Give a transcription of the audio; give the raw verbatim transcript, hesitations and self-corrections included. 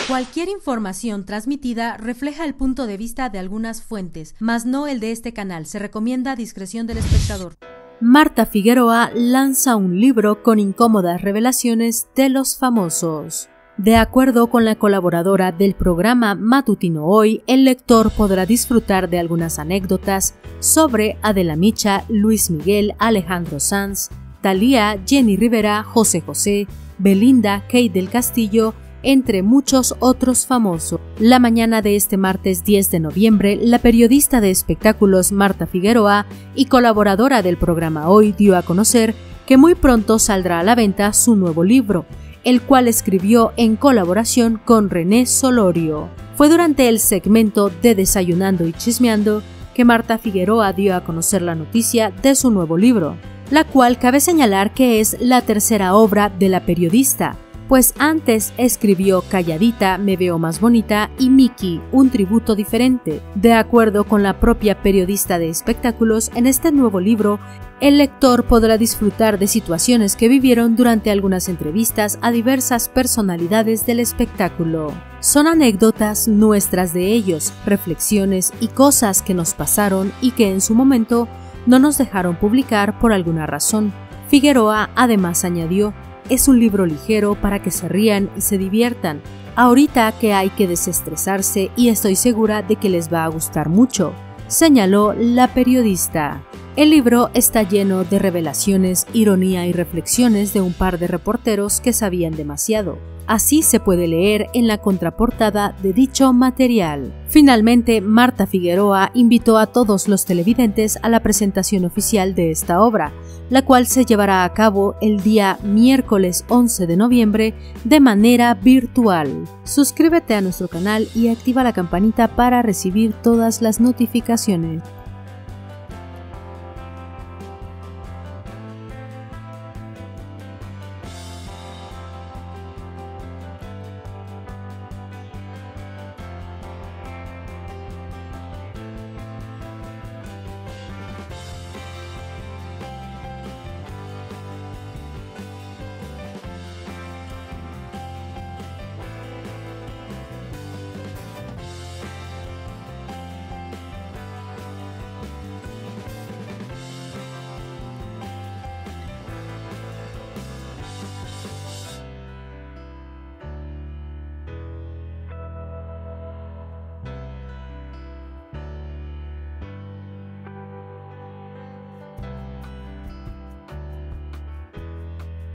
Cualquier información transmitida refleja el punto de vista de algunas fuentes, mas no el de este canal. Se recomienda discreción del espectador. Marta Figueroa lanza un libro con incómodas revelaciones de los famosos. De acuerdo con la colaboradora del programa matutino Hoy, el lector podrá disfrutar de algunas anécdotas sobre Adela Micha, Luis Miguel, Alejandro Sanz, Thalía, Jenny Rivera, José José, Belinda, Kate del Castillo, entre muchos otros famosos. La mañana de este martes diez de noviembre, la periodista de espectáculos Marta Figueroa y colaboradora del programa Hoy dio a conocer que muy pronto saldrá a la venta su nuevo libro, el cual escribió en colaboración con René Solorio. Fue durante el segmento de Desayunando y Chismeando que Marta Figueroa dio a conocer la noticia de su nuevo libro, la cual cabe señalar que es la tercera obra de la periodista, pues antes escribió Calladita, me veo más bonita y Mickey, un tributo diferente. De acuerdo con la propia periodista de espectáculos, en este nuevo libro, el lector podrá disfrutar de situaciones que vivieron durante algunas entrevistas a diversas personalidades del espectáculo. Son anécdotas nuestras de ellos, reflexiones y cosas que nos pasaron y que en su momento no nos dejaron publicar por alguna razón. Figueroa además añadió: es un libro ligero para que se rían y se diviertan, ahorita que hay que desestresarse y estoy segura de que les va a gustar mucho, señaló la periodista. El libro está lleno de revelaciones, ironía y reflexiones de un par de reporteros que sabían demasiado. Así se puede leer en la contraportada de dicho material. Finalmente, Marta Figueroa invitó a todos los televidentes a la presentación oficial de esta obra, la cual se llevará a cabo el día miércoles once de noviembre de manera virtual. Suscríbete a nuestro canal y activa la campanita para recibir todas las notificaciones.